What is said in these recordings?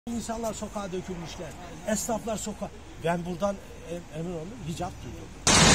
İnsanlar sokağa dökülmüşler. Esnaflar sokağa. Ben buradan emin olun hicap duydum.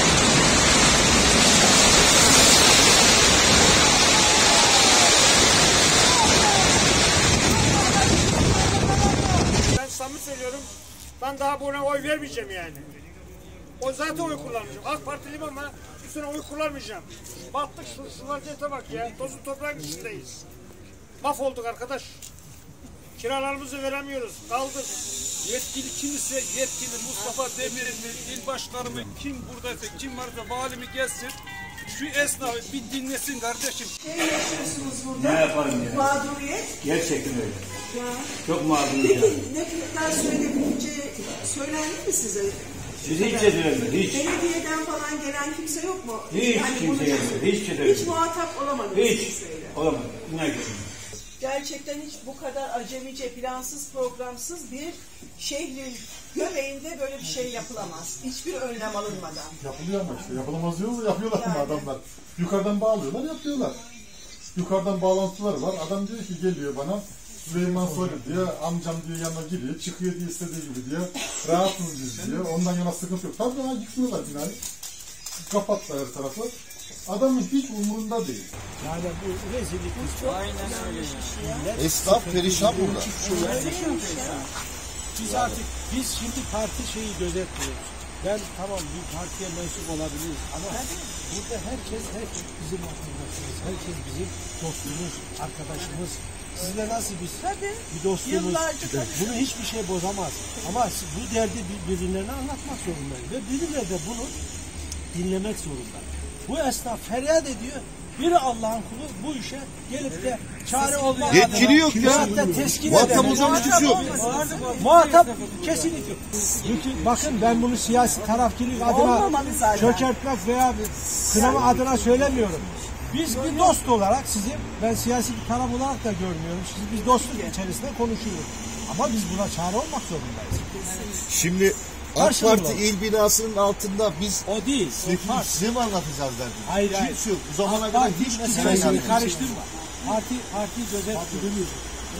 Ben samimi söylüyorum. Ben daha buna oy vermeyeceğim yani. O zaten oy kullanmayacağım. AK Partiliyim ama üstüne oy kullanmayacağım. Battık şu vaziyete bak ya. Tozun toprağın içindeyiz. Mahvolduk arkadaş. Kiralarımızı veremiyoruz. Kaldık. Yetkili kimse yetkili Mustafa Demirel mi, il başkanı mı, kim buradaysa, kim varsa valimi gelsin. Şu esnafı bir dinlesin kardeşim. Ne yapıyorsunuz burada? Ne yaparım ya? Mağduriyet. Gerçekten öyle. Ya. Çok mağduruz Peki yani. ne kadar söylenince söylendi mi size? Sizi hiç söylemedi, hiç. Belediyeden falan gelen kimse yok mu? Hiç Yani kimse gelmedi, hiç söylemedi. Hiç muhatap olamadınız Hiç. kimseyle. Olamadı. Ne güzel. Gerçekten hiç bu kadar acemice, plansız, programsız bir şehrin göbeğinde böyle bir şey yapılamaz. Hiçbir önlem alınmadan. Yapılıyor ama işte. Yapılamaz diyor mu? Yapıyorlar ama Yani. adamlar. Yukarıdan bağlıyorlar, yapıyorlar. Yukarıdan bağlantıları var. Adam diyor ki geliyor bana Süleyman Soylu diyor, amcam diyor yanına giriyor, çıkıyor diye istediği gibi diyor. Rahatız biz diyor. Ondan yana sıkıntı yok. Tabii ona yıkmıyorlar binayı. Kapattılar her tarafı. Adamın hiç umurunda değil. Yani bu rezillik. Aynen öyle. Esnaf perişan burada. Biz artık şimdi parti şeyi gözetmiyoruz. Ben tamam bir partiye mensup olabiliriz ama burada herkes bizim vatandaşımız, herkes bizim dostumuz, arkadaşımız. Sizinle nasıl bir dostumuz, bunu hiçbir şey bozamaz. Ama bu derdi birbirlerine anlatmak zorundayız ve birileri de bunu dinlemek zorunda. Bu esnaf feryat ediyor. Biri Allah'ın kulu bu işe gelip de çare olmak Yetkili yok ya. Muhatap olacağımız kimse yok. Muhatap kesinlikle. Çünkü bakın ben bunu siyasi tarafkirlik adına çökertmek veya kınama adına söylemiyorum. Biz bir dost olarak sizi ben siyasi bir taraf olarak da görmüyorum. Biz dostluk içerisinde konuşuyoruz. Ama biz buna çare olmak zorundayız. Şimdi AK Parti il binasının altında biz O değil. size mi anlatacağız derdim? Hayır. Kimse yok. Bu zamana kadar hiç kimse yok. Karıştırma. Parti gözetliyoruz.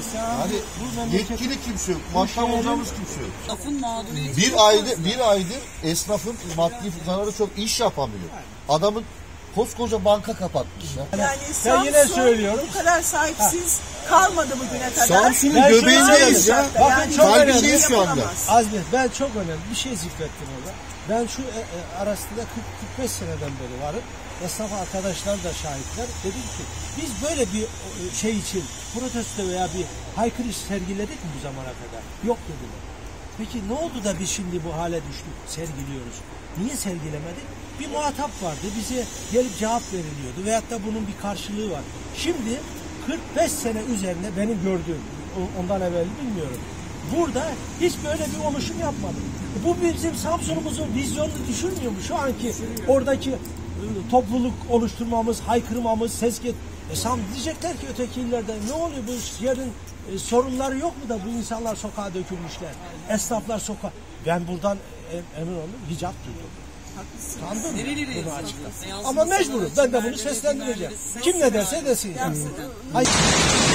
Yani yetkili kimse yok. Muhatap olacağımız kimse yok. Esnafın mağduriyeti Bir aydır esnafın maddi zararı çok iş yapamıyor. Adamın koskoca banka kapatmış ya. Yani Ben yine söylüyorum. bu kadar sahipsiz kalmadı bugüne kadar. Samsun'un Ben şunu göbeğindeyiz söyleyeyim. ya. Bakın çok Kalbindeyiz şu anda. Azmi ben çok önemli bir şey zikrettim orada. Ben şu arasında 40-45 seneden beri varım. Esnaf arkadaşlar da şahitler. Dedim ki biz böyle bir şey için protesto veya bir haykırış sergiledik mi bu zamana kadar? Yok dediler. Peki ne oldu da biz şimdi bu hale düştük, sergiliyoruz? Niye sergilemedik? Bir muhatap vardı, bize gelip cevap veriliyordu veyahut da bunun bir karşılığı var. Şimdi 45 sene üzerinde benim gördüğüm, ondan evvel bilmiyorum. Burada hiç böyle bir oluşum yapmadı. Bu bizim Samsun'umuzun vizyonunu düşürmüyor mu? Şu anki oradaki topluluk oluşturmamız, haykırmamız, ses diyecekler ki öteki illerde ne oluyor bu yerin sorunları yok mu da bu insanlar sokağa dökülmüşler. Esnaflar sokağa. Ben buradan emin olun hicap duydum. Tanıdım bunu açıkta. Ama mecburum. Ben de bunu seslendireceğim. Kim ne derse desin. Yani.